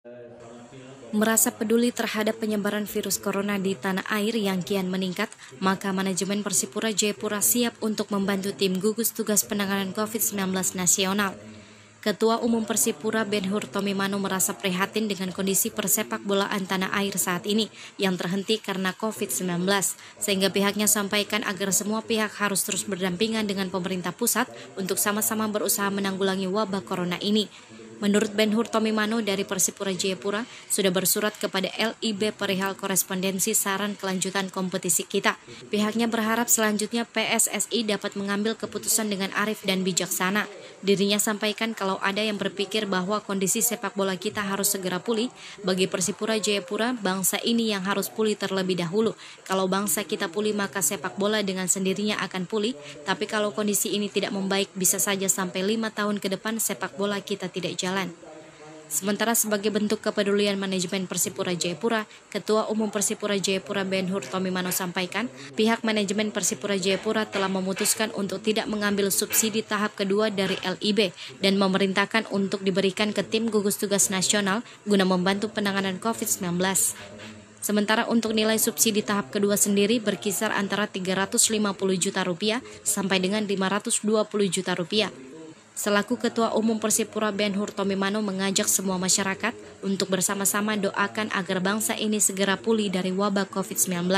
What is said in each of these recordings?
Merasa peduli terhadap penyebaran virus corona di tanah air yang kian meningkat, maka manajemen Persipura Jayapura siap untuk membantu tim gugus tugas penanganan COVID-19 nasional. Ketua Umum Persipura Ben-Hur Tomimano merasa prihatin dengan kondisi persepak bolaan tanah air saat ini yang terhenti karena COVID-19, sehingga pihaknya sampaikan agar semua pihak harus terus berdampingan dengan pemerintah pusat untuk sama-sama berusaha menanggulangi wabah corona ini. Menurut Ben-Hur Tomimano dari Persipura Jayapura, sudah bersurat kepada LIB perihal korespondensi saran kelanjutan kompetisi kita. Pihaknya berharap selanjutnya PSSI dapat mengambil keputusan dengan arif dan bijaksana. Dirinya sampaikan kalau ada yang berpikir bahwa kondisi sepak bola kita harus segera pulih, bagi Persipura Jayapura, bangsa ini yang harus pulih terlebih dahulu. Kalau bangsa kita pulih maka sepak bola dengan sendirinya akan pulih, tapi kalau kondisi ini tidak membaik bisa saja sampai 5 tahun ke depan sepak bola kita tidak jalan. Sementara sebagai bentuk kepedulian manajemen Persipura Jayapura, Ketua Umum Persipura Jayapura Ben-Hur Tomimano sampaikan, pihak manajemen Persipura Jayapura telah memutuskan untuk tidak mengambil subsidi tahap kedua dari LIB dan memerintahkan untuk diberikan ke tim gugus tugas nasional guna membantu penanganan COVID-19. Sementara untuk nilai subsidi tahap kedua sendiri berkisar antara 350 juta rupiah sampai dengan 520 juta rupiah. Selaku Ketua Umum Persipura Ben-Hur Tomimano mengajak semua masyarakat untuk bersama-sama doakan agar bangsa ini segera pulih dari wabah COVID-19.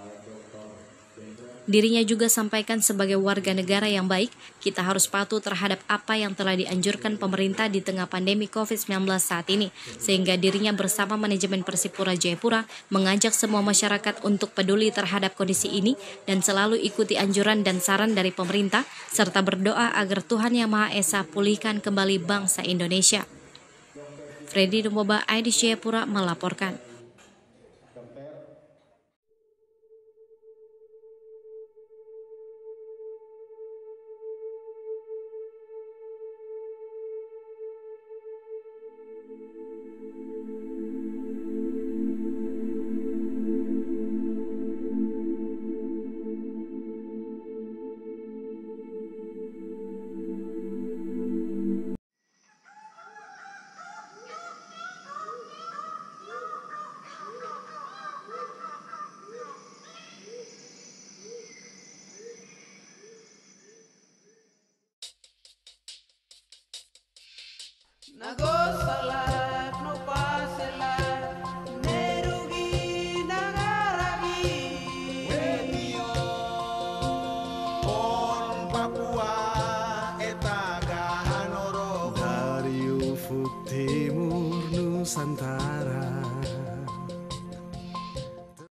Dirinya juga sampaikan sebagai warga negara yang baik, kita harus patuh terhadap apa yang telah dianjurkan pemerintah di tengah pandemi COVID-19 saat ini, sehingga dirinya bersama manajemen Persipura Jayapura mengajak semua masyarakat untuk peduli terhadap kondisi ini dan selalu ikuti anjuran dan saran dari pemerintah, serta berdoa agar Tuhan Yang Maha Esa pulihkan kembali bangsa Indonesia. Freddy Rumboba, Aidis Jayapura melaporkan. Nagosalak no pasela nerugi nagaragi Wemio on Papua eta gahanoro dari ufuk timur Nusantara